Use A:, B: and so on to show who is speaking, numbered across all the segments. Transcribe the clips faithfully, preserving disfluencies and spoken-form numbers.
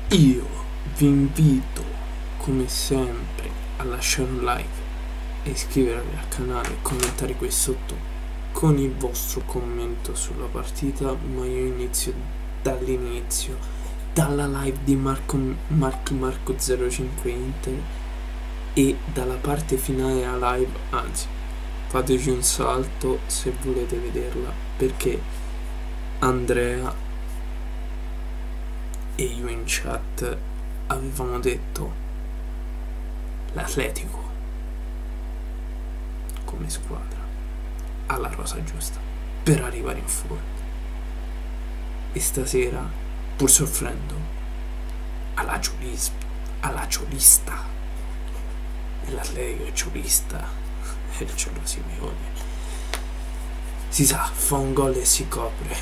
A: Io vi invito come sempre a lasciare un like e iscrivervi al canale e commentare qui sotto con il vostro commento sulla partita, ma io inizio dall'inizio, dalla live di Marco Marco Marco zero cinque Inter e dalla parte finale della live, anzi fateci un salto se volete vederla, perché Andrea e io in chat avevamo detto l'Atletico come squadra ha la rosa giusta per arrivare in fondo, e stasera, pur soffrendo, alla ciolista, alla ciolista e l'Atletico è ciolista e il Ciolo Simeone si sa, fa un gol e si copre.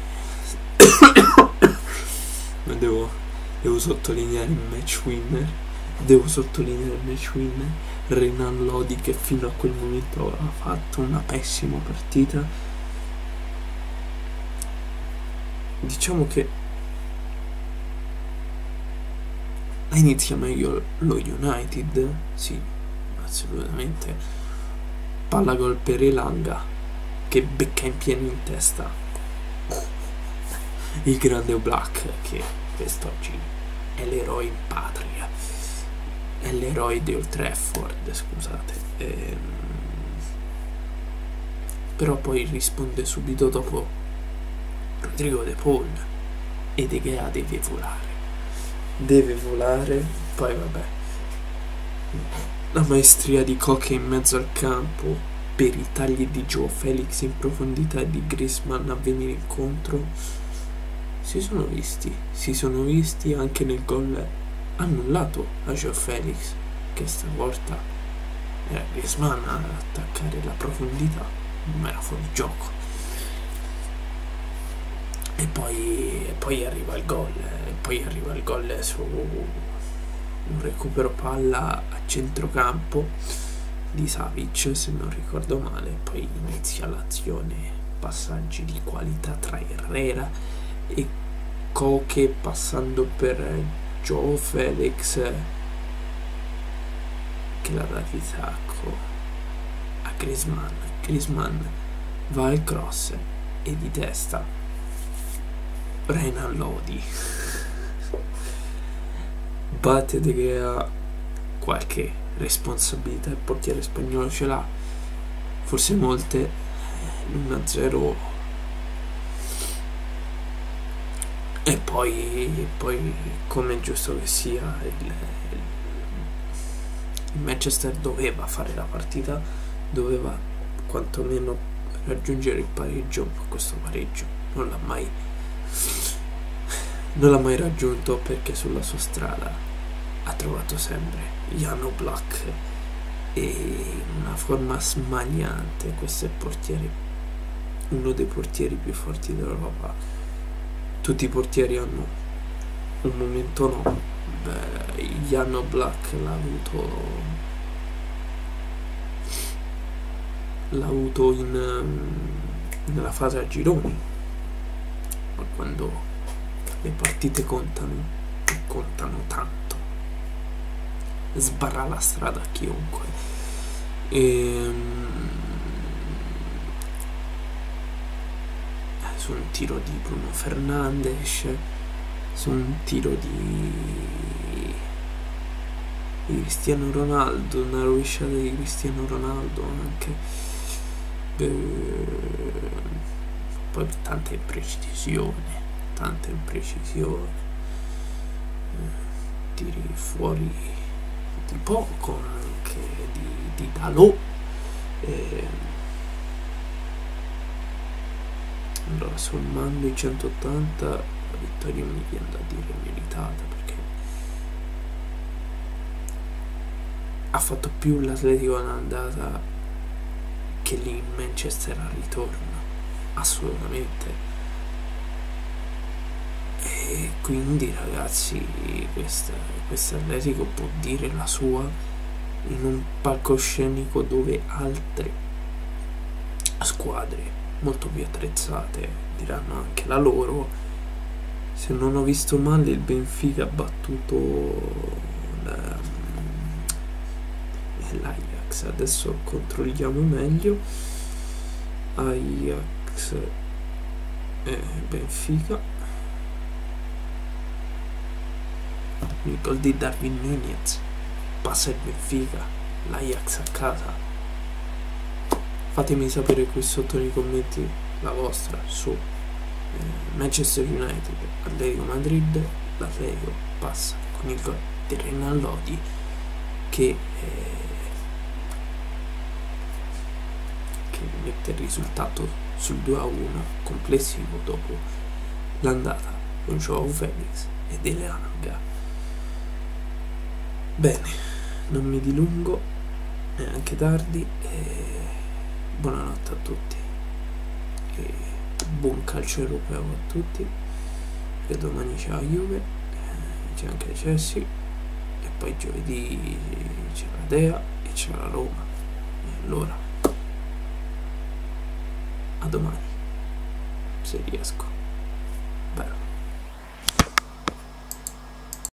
A: Ma devo, devo sottolineare il match winner, devo sottolineare il match winner, Renan Lodi, che fino a quel momento aveva fatto una pessima partita. Diciamo che inizia meglio lo United, sì, assolutamente. Palla gol per Elanga, che becca in pieno in testa il grande Oblak, che quest'oggi è l'eroe in patria, è l'eroe di Old Trafford, scusate. Ehm, però poi risponde subito dopo Rodrigo De Paul, e De Gea deve volare, deve volare. Poi vabbè, la maestria di Koke in mezzo al campo per i tagli di Joao Felix in profondità e di Griezmann a venire incontro. Si sono visti, si sono visti anche nel gol annullato a Joao Felix, che stavolta era Griezmann ad attaccare la profondità, ma era fuori gioco. E poi, e poi arriva il gol, e poi arriva il gol su un recupero palla a centrocampo di Savic, se non ricordo male. Poi inizia l'azione, passaggi di qualità tra Herrera e Koke, passando per Joao Felix, che la dà di tacco a Griezmann. Griezmann va al cross e di testa Renan Lodi batte De Gea. Qualche responsabilità il portiere spagnolo ce l'ha, forse molte. L'uno a zero. E poi, poi come è giusto che sia, il, il Manchester doveva fare la partita, doveva quantomeno raggiungere il pareggio, ma questo pareggio non l'ha mai non l'ha mai raggiunto, perché sulla sua strada ha trovato sempre Jan Oblak e in una forma smaniante. Questo è il portiere, uno dei portieri più forti d'Europa. Tutti i portieri hanno un momento, no, beh, Jan Oblak l'ha avuto l'ha avuto in, nella fase a gironi, ma quando le partite contano, contano tanto, sbarra la strada a chiunque. E su un tiro di Bruno Fernandes, su un tiro di, di Cristiano Ronaldo, una rovesciata di Cristiano Ronaldo anche. Beh, poi tanta imprecisione, tanta imprecisione, tiri fuori di poco anche di, di Dalot. E allora, sommando i centottanta, la vittoria mi viene da dire meritata, perché ha fatto più l'Atletico all'andata che lì in Manchester al ritorno, assolutamente. E quindi ragazzi, questa, questo Atletico può dire la sua in un palcoscenico dove altre squadre molto più attrezzate diranno anche la loro, se non ho visto male il Benfica ha battuto la, l'Ajax. Adesso controlliamo meglio. Ajax e Benfica. Il gol di Darwin Núñez, passa il Benfica, l'Ajax a casa. Fatemi sapere qui sotto nei commenti la vostra su eh, Manchester United, Atletico Madrid. L'Atletico passa con il gol di Renan Lodi che, eh, che mette il risultato sul due a uno complessivo dopo l'andata con Joao Felix e Dele Alli. Bene, non mi dilungo, è anche tardi e buonanotte a tutti e buon calcio europeo a tutti, che domani c'è la Juve, c'è anche Chelsea e poi giovedì c'è la Dea e c'è la Roma. E allora a domani, se riesco.